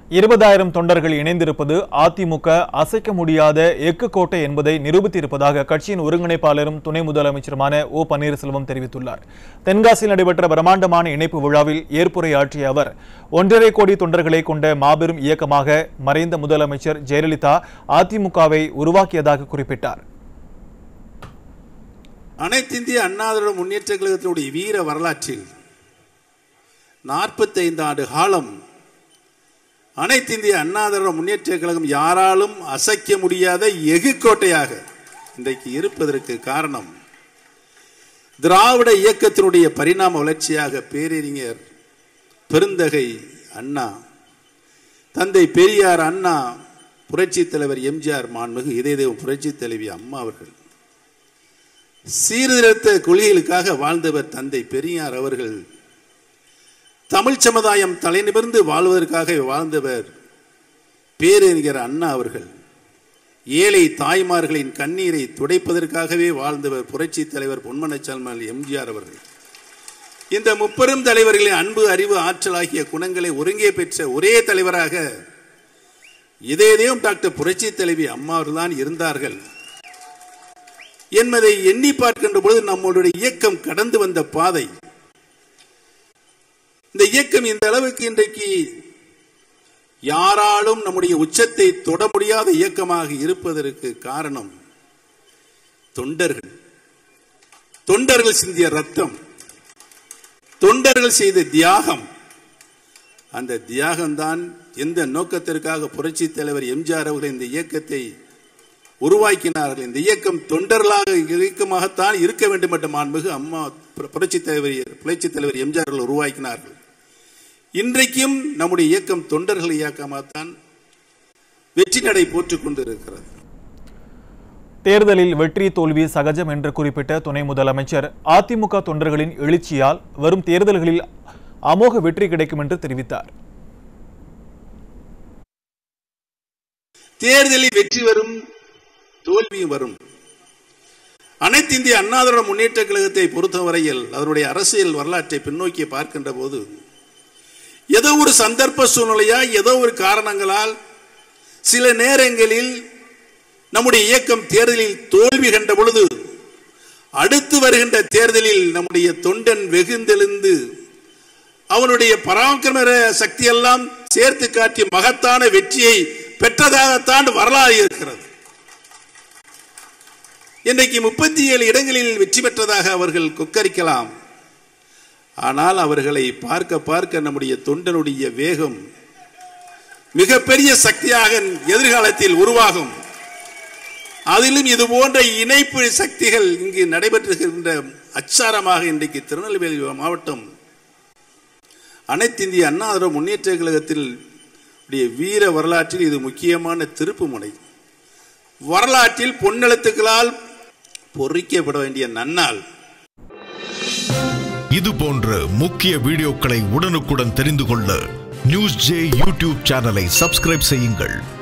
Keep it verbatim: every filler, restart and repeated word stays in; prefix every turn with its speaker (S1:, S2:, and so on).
S1: இருபதாயிரம் தொண்டர்கள் இணைந்திருப்பது அதிமுக அசைக்க முடியாத எக்கு கோட்டை என்பதை நிரூபித்திருப்பதாக கட்சியின் ஒருங்கிணைப்பாளரும் துணை முதலமைச்சருமான ஓ பன்னீர்செல்வம் தெரிவித்துள்ளார். தென்காசியில் நடைபெற்ற பிரம்மாண்டமான இணைப்பு விழாவில் ஏற்புரையாற்றிய அவர், ஒன்றரை கோடி தொண்டர்களை கொண்ட மாபெரும் இயக்கமாக மறைந்த முதலமைச்சர் ஜெயலலிதா அதிமுகவை உருவாக்கியதாக குறிப்பிட்டார்.
S2: அனைத்திந்திய அண்ணா திராவிட முன்னேற்ற கழகத்தினுடைய வீர வரலாற்றில் நாற்பத்தி ஐந்து ஆண்டு காலம் அனைத்து இந்திய அண்ணா திராவிட முன்னேற்ற கழகம் யாராலும் அசைக்க முடியாத எகுக்கோட்டையாக இன்றைக்கு இருப்பதற்கு காரணம் திராவிட இயக்கத்தினுடைய பரிணாம வளர்ச்சியாக பேரறிஞர் பெருந்தகை அண்ணா, தந்தை பெரியார் அண்ணா, புரட்சி தலைவர் எம்ஜிஆர், மாண்புமிகு இதயதேவம் புரட்சி தலைவி அம்மா அவர்கள் சீர்திருத்த கொள்கைகளுக்காக வாழ்ந்தவர் தந்தை பெரியார் அவர்கள், தமிழ் சமுதாயம் தலைநிமிர்ந்து வாழ்வதற்காக வாழ்ந்தவர் பேரறிஞர் அண்ணா அவர்கள், ஏழை தாய்மார்களின் கண்ணீரை துடைப்பதற்காகவே வாழ்ந்தவர் புரட்சி தலைவர் பொன்மனச்செம்மல் எம்ஜிஆர் அவர்கள். இந்த முப்பெரும் தலைவர்களின் அன்பு, அறிவு, ஆற்றல் ஆகிய குணங்களை ஒருங்கே பெற்ற ஒரே தலைவராக இதயதேவம் டாக்டர் புரட்சி தலைவி அம்மா அவர்கள் தான் இருந்தார்கள் என்பதை எண்ணி பார்க்கின்ற பொழுது நம்முடைய இயக்கம் கடந்து வந்த பாதை, இந்த இயக்கம் இந்த அளவுக்கு இன்றைக்கு யாராலும் நம்முடைய உச்சத்தை தொட முடியாத இயக்கமாக இருப்பதற்கு காரணம் தொண்டர்கள். தொண்டர்கள் சிந்திய ரத்தம், தொண்டர்கள் செய்த தியாகம். அந்த தியாகம்தான் எந்த நோக்கத்திற்காக புரட்சி தலைவர் எம்ஜிஆர் அவர்கள் இந்த இயக்கத்தை உருவாக்கினார்கள். இந்த இயக்கம் தொண்டர்களாக இயக்கமாகத்தான் இருக்க வேண்டும் என்ற மாண்புமிகு அம்மா புரட்சி தலைவர் புரட்சி தலைவர் எம்ஜிஆர் அவர்கள் உருவாக்கினார்கள். இன்றைக்கும் நம்முடைய இயக்கம் தொண்டர்கள் இயக்கமாகத்தான் வெற்றி நடை போட்டுக் கொண்டிருக்கிறது.
S1: தேர்தலில் வெற்றி தோல்வி சகஜம் என்று குறிப்பிட்ட துணை முதலமைச்சர், அதிமுக தொண்டர்களின் எழுச்சியால் வரும் தேர்தல்களில் அமோக வெற்றி கிடைக்கும் என்று தெரிவித்தார்.
S2: தேர்தலில் வெற்றி வரும், தோல்வியும் வரும். அனைத்து இந்திய அண்ணா திராவிட முன்னேற்ற கழகத்தை பொறுத்தவரையில் அதனுடைய அரசியல் வரலாற்றை பின்னோக்கி பார்க்கின்ற போது ஏதோ ஒரு சந்தர்ப்ப சூழ்நிலையா, ஏதோ ஒரு காரணங்களால் சில நேரங்களில் நம்முடைய இயக்கம் தேர்தலில் தோல்வி கண்ட பொழுது அடுத்து வருகின்ற தேர்தலில் நம்முடைய தொண்டன் வெகுந்தெழுந்து அவனுடைய பராக்கிரம சக்தியெல்லாம் சேர்த்து காட்டிய மகத்தான வெற்றியை பெற்றதாகத்தான் வரலாறு இருக்கிறது. இன்றைக்கு முப்பத்தி ஏழு இடங்களில் வெற்றி பெற்றதாக அவர்கள் கொக்கரிக்கலாம். ஆனால் அவர்களை பார்க்க பார்க்க நம்முடைய தொண்டனுடைய வேகம் மிகப்பெரிய சக்தியாக எதிர்காலத்தில் உருவாகும். அதிலும் இது போன்ற இணைப்பு சக்திகள் இங்கு நடைபெற்றுகின்ற அச்சாரமாக இன்றைக்கு திருநெல்வேலி மாவட்டம் அனைத்து இந்திய அண்ணா திராவிட முன்னேற்ற கழகத்தில் வீர வரலாற்றில் இது முக்கியமான திருப்பு முனை. வரலாற்றில் பொன்னெழுத்துக்களால் பொறிக்கப்பட வேண்டிய நன்னாள்.
S3: இது போன்ற முக்கிய வீடியோக்களை உடனுக்குடன் தெரிந்து கொள்ள நியூஸ் ஜே யூடியூப் சேனலை சப்ஸ்கிரைப் செய்யுங்கள்.